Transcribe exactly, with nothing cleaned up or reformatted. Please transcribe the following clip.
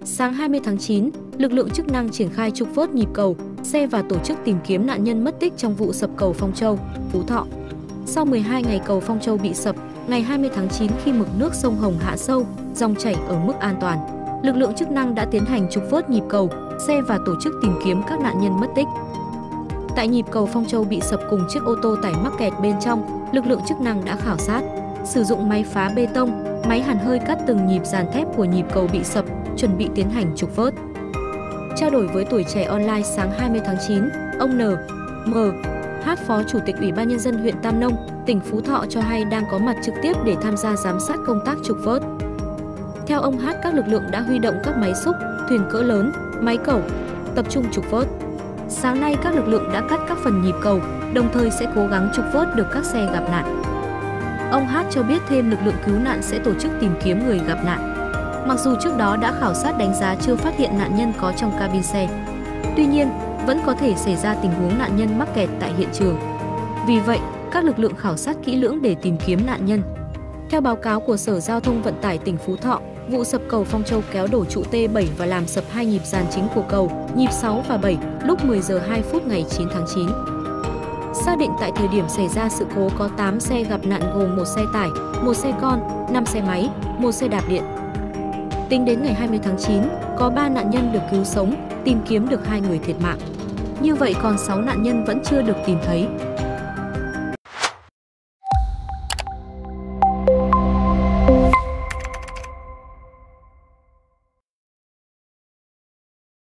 Sáng hai mươi tháng chín, lực lượng chức năng triển khai trục vớt nhịp cầu, xe và tổ chức tìm kiếm nạn nhân mất tích trong vụ sập cầu Phong Châu, Phú Thọ. Sau mười hai ngày cầu Phong Châu bị sập, ngày hai mươi tháng chín khi mực nước sông Hồng hạ sâu, dòng chảy ở mức an toàn, lực lượng chức năng đã tiến hành trục vớt nhịp cầu, xe và tổ chức tìm kiếm các nạn nhân mất tích. Tại nhịp cầu Phong Châu bị sập cùng chiếc ô tô tải mắc kẹt bên trong, lực lượng chức năng đã khảo sát, sử dụng máy phá bê tông, máy hàn hơi cắt từng nhịp dàn thép của nhịp cầu bị sập, chuẩn bị tiến hành trục vớt. Trao đổi với Tuổi Trẻ Online sáng hai mươi tháng chín, ông en em hát, Phó Chủ tịch Ủy ban Nhân dân huyện Tam Nông, tỉnh Phú Thọ cho hay đang có mặt trực tiếp để tham gia giám sát công tác trục vớt. Theo ông Hát, các lực lượng đã huy động các máy xúc, thuyền cỡ lớn, máy cẩu, tập trung trục vớt. Sáng nay các lực lượng đã cắt các phần nhịp cầu, đồng thời sẽ cố gắng trục vớt được các xe gặp nạn. Ông Hát cho biết thêm lực lượng cứu nạn sẽ tổ chức tìm kiếm người gặp nạn. Mặc dù trước đó đã khảo sát đánh giá chưa phát hiện nạn nhân có trong cabin xe, tuy nhiên vẫn có thể xảy ra tình huống nạn nhân mắc kẹt tại hiện trường. Vì vậy, các lực lượng khảo sát kỹ lưỡng để tìm kiếm nạn nhân. Theo báo cáo của Sở Giao thông Vận tải tỉnh Phú Thọ, vụ sập cầu Phong Châu kéo đổ trụ T bảy và làm sập hai nhịp dàn chính của cầu, nhịp sáu và bảy, lúc mười giờ hai phút ngày chín tháng chín. Xác định tại thời điểm xảy ra sự cố có tám xe gặp nạn gồm một xe tải, một xe con, năm xe máy, một xe đạp điện. Tính đến ngày hai mươi tháng chín, có ba nạn nhân được cứu sống, tìm kiếm được hai người thiệt mạng. Như vậy còn sáu nạn nhân vẫn chưa được tìm thấy.